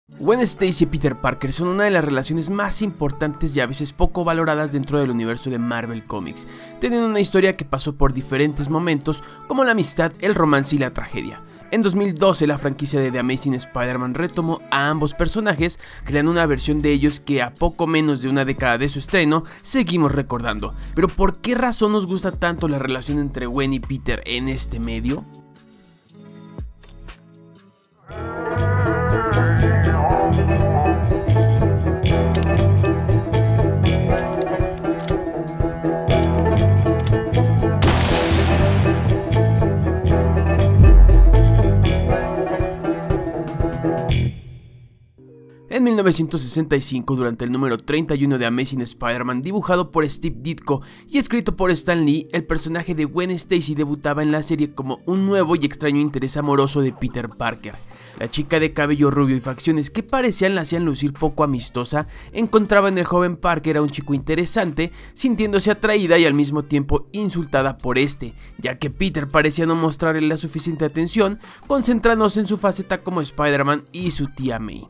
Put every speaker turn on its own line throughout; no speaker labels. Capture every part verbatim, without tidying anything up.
Gwen Stacy y Peter Parker son una de las relaciones más importantes y a veces poco valoradas dentro del universo de Marvel Comics, teniendo una historia que pasó por diferentes momentos como la amistad, el romance y la tragedia. En dos mil doce la franquicia de The Amazing Spider-Man retomó a ambos personajes, creando una versión de ellos que a poco menos de una década de su estreno seguimos recordando. Pero ¿por qué razón nos gusta tanto la relación entre Gwen y Peter en este medio? En mil novecientos sesenta y cinco, durante el número treinta y uno de Amazing Spider-Man, dibujado por Steve Ditko y escrito por Stan Lee, el personaje de Gwen Stacy debutaba en la serie como un nuevo y extraño interés amoroso de Peter Parker. La chica de cabello rubio y facciones que parecían la hacían lucir poco amistosa, encontraba en el joven Parker a un chico interesante, sintiéndose atraída y al mismo tiempo insultada por este, ya que Peter parecía no mostrarle la suficiente atención, concentrándose en su faceta como Spider-Man y su tía May.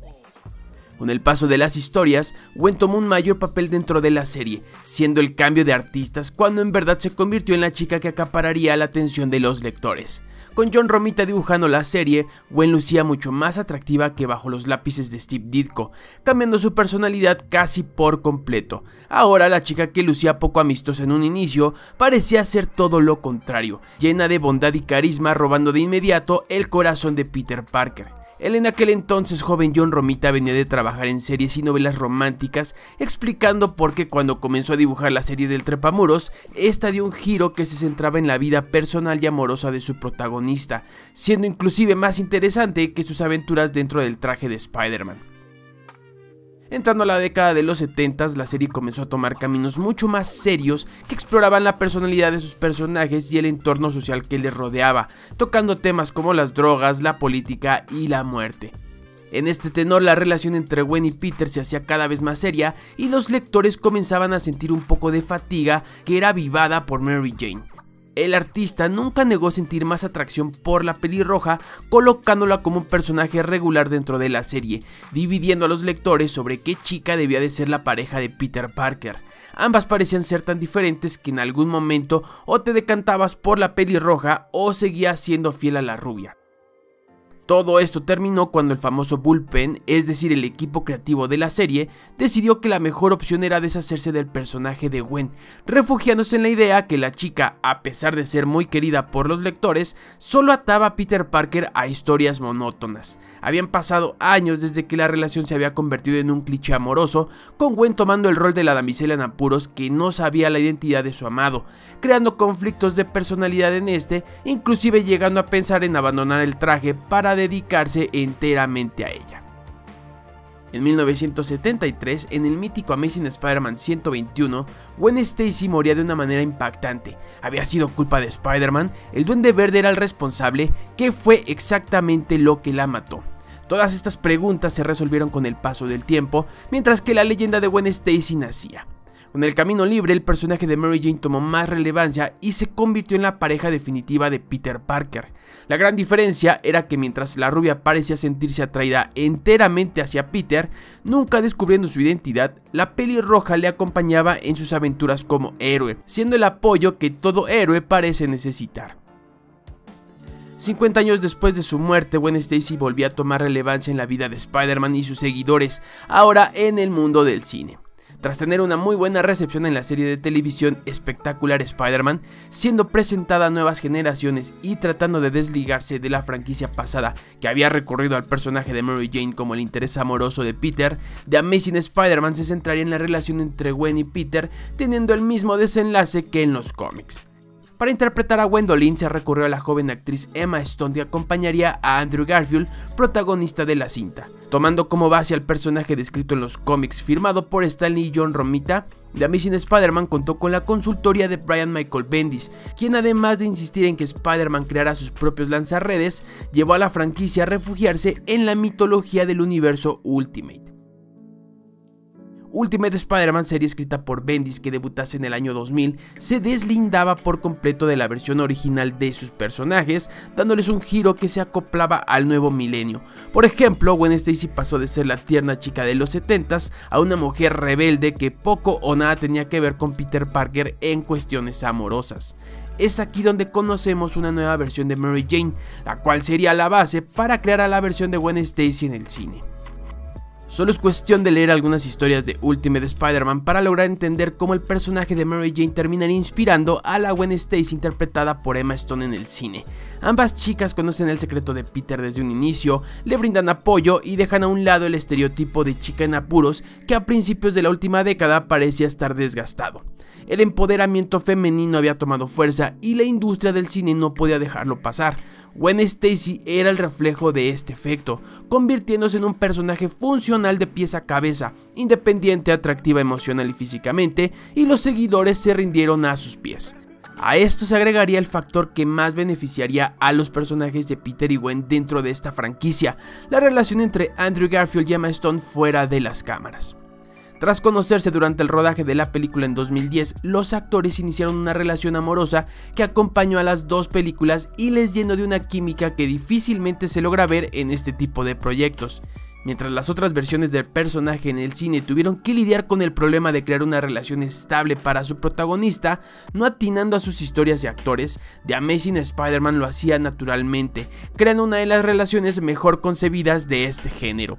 Con el paso de las historias, Gwen tomó un mayor papel dentro de la serie, siendo el cambio de artistas cuando en verdad se convirtió en la chica que acapararía la atención de los lectores. Con John Romita dibujando la serie, Gwen lucía mucho más atractiva que bajo los lápices de Steve Ditko, cambiando su personalidad casi por completo. Ahora la chica que lucía poco amistosa en un inicio parecía ser todo lo contrario, llena de bondad y carisma, robando de inmediato el corazón de Peter Parker. El en aquel entonces joven John Romita venía de trabajar en series y novelas románticas, explicando por qué cuando comenzó a dibujar la serie del Trepamuros, esta dio un giro que se centraba en la vida personal y amorosa de su protagonista, siendo inclusive más interesante que sus aventuras dentro del traje de Spider-Man. Entrando a la década de los setentas, la serie comenzó a tomar caminos mucho más serios que exploraban la personalidad de sus personajes y el entorno social que les rodeaba, tocando temas como las drogas, la política y la muerte. En este tenor, la relación entre Gwen y Peter se hacía cada vez más seria y los lectores comenzaban a sentir un poco de fatiga que era avivada por Mary Jane. El artista nunca negó sentir más atracción por la pelirroja, colocándola como un personaje regular dentro de la serie, dividiendo a los lectores sobre qué chica debía de ser la pareja de Peter Parker. Ambas parecían ser tan diferentes que en algún momento o te decantabas por la pelirroja o seguías siendo fiel a la rubia. Todo esto terminó cuando el famoso Bullpen, es decir el equipo creativo de la serie, decidió que la mejor opción era deshacerse del personaje de Gwen, refugiándose en la idea que la chica, a pesar de ser muy querida por los lectores, solo ataba a Peter Parker a historias monótonas. Habían pasado años desde que la relación se había convertido en un cliché amoroso, con Gwen tomando el rol de la damisela en apuros que no sabía la identidad de su amado, creando conflictos de personalidad en este, inclusive llegando a pensar en abandonar el traje para dedicarse enteramente a ella. En mil novecientos setenta y tres, en el mítico Amazing Spider-Man ciento veintiuno, Gwen Stacy moría de una manera impactante. ¿Había sido culpa de Spider-Man? ¿El Duende Verde era el responsable? ¿Qué fue exactamente lo que la mató? Todas estas preguntas se resolvieron con el paso del tiempo, mientras que la leyenda de Gwen Stacy nacía. Con el camino libre, el personaje de Mary Jane tomó más relevancia y se convirtió en la pareja definitiva de Peter Parker. La gran diferencia era que mientras la rubia parecía sentirse atraída enteramente hacia Peter, nunca descubriendo su identidad, la pelirroja le acompañaba en sus aventuras como héroe, siendo el apoyo que todo héroe parece necesitar. cincuenta años después de su muerte, Gwen Stacy volvió a tomar relevancia en la vida de Spider-Man y sus seguidores, ahora en el mundo del cine. Tras tener una muy buena recepción en la serie de televisión Espectacular Spider-Man, siendo presentada a nuevas generaciones y tratando de desligarse de la franquicia pasada que había recurrido al personaje de Mary Jane como el interés amoroso de Peter, The Amazing Spider-Man se centraría en la relación entre Gwen y Peter, teniendo el mismo desenlace que en los cómics. Para interpretar a Gwendolyn se recurrió a la joven actriz Emma Stone que acompañaría a Andrew Garfield, protagonista de la cinta. Tomando como base al personaje descrito en los cómics firmado por Stan Lee y John Romita, The Amazing Spider-Man contó con la consultoría de Brian Michael Bendis, quien además de insistir en que Spider-Man creara sus propios lanzarredes, llevó a la franquicia a refugiarse en la mitología del universo Ultimate. Ultimate Spider-Man, serie escrita por Bendis que debutase en el año dos mil, se deslindaba por completo de la versión original de sus personajes, dándoles un giro que se acoplaba al nuevo milenio. Por ejemplo, Gwen Stacy pasó de ser la tierna chica de los setentas a una mujer rebelde que poco o nada tenía que ver con Peter Parker en cuestiones amorosas. Es aquí donde conocemos una nueva versión de Mary Jane, la cual sería la base para crear a la versión de Gwen Stacy en el cine. Solo es cuestión de leer algunas historias de Ultimate Spider-Man para lograr entender cómo el personaje de Mary Jane terminaría inspirando a la Gwen Stacy interpretada por Emma Stone en el cine. Ambas chicas conocen el secreto de Peter desde un inicio, le brindan apoyo y dejan a un lado el estereotipo de chica en apuros que a principios de la última década parecía estar desgastado. El empoderamiento femenino había tomado fuerza y la industria del cine no podía dejarlo pasar. Gwen Stacy era el reflejo de este efecto, convirtiéndose en un personaje funcional de pies a cabeza, independiente, atractiva emocional y físicamente, y los seguidores se rindieron a sus pies. A esto se agregaría el factor que más beneficiaría a los personajes de Peter y Gwen dentro de esta franquicia, la relación entre Andrew Garfield y Emma Stone fuera de las cámaras. Tras conocerse durante el rodaje de la película en dos mil diez, los actores iniciaron una relación amorosa que acompañó a las dos películas y les llenó de una química que difícilmente se logra ver en este tipo de proyectos. Mientras las otras versiones del personaje en el cine tuvieron que lidiar con el problema de crear una relación estable para su protagonista, no atinando a sus historias y actores, The Amazing Spider-Man lo hacía naturalmente, creando una de las relaciones mejor concebidas de este género.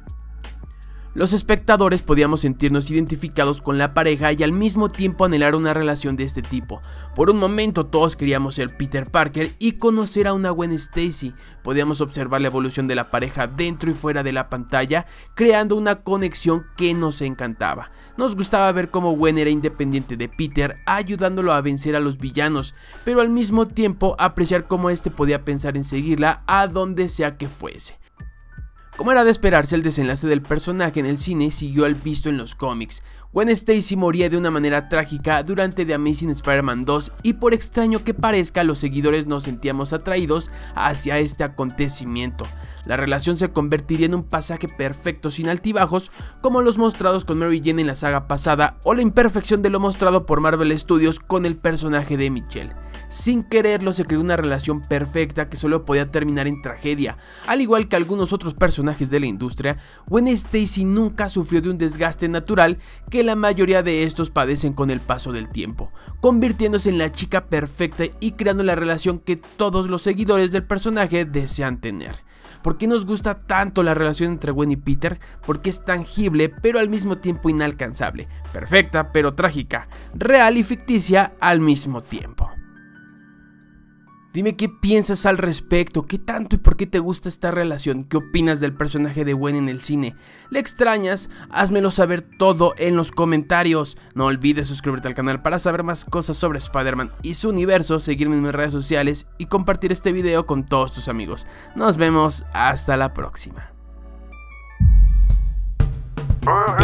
Los espectadores podíamos sentirnos identificados con la pareja y al mismo tiempo anhelar una relación de este tipo. Por un momento todos queríamos ser Peter Parker y conocer a una Gwen Stacy. Podíamos observar la evolución de la pareja dentro y fuera de la pantalla, creando una conexión que nos encantaba. Nos gustaba ver cómo Gwen era independiente de Peter, ayudándolo a vencer a los villanos, pero al mismo tiempo apreciar cómo este podía pensar en seguirla a donde sea que fuese. Como era de esperarse, el desenlace del personaje en el cine siguió al visto en los cómics. Gwen Stacy moría de una manera trágica durante The Amazing Spider-Man dos y por extraño que parezca, los seguidores nos sentíamos atraídos hacia este acontecimiento. La relación se convertiría en un pasaje perfecto sin altibajos, como los mostrados con Mary Jane en la saga pasada o la imperfección de lo mostrado por Marvel Studios con el personaje de Michelle. Sin quererlo se creó una relación perfecta que solo podía terminar en tragedia. Al igual que algunos otros personajes de la industria, Gwen Stacy nunca sufrió de un desgaste natural que la mayoría de estos padecen con el paso del tiempo, convirtiéndose en la chica perfecta y creando la relación que todos los seguidores del personaje desean tener. ¿Por qué nos gusta tanto la relación entre Gwen y Peter? Porque es tangible pero al mismo tiempo inalcanzable, perfecta pero trágica, real y ficticia al mismo tiempo. Dime qué piensas al respecto, qué tanto y por qué te gusta esta relación, qué opinas del personaje de Gwen en el cine, ¿le extrañas? Házmelo saber todo en los comentarios. No olvides suscribirte al canal para saber más cosas sobre Spider-Man y su universo, seguirme en mis redes sociales y compartir este video con todos tus amigos. Nos vemos hasta la próxima.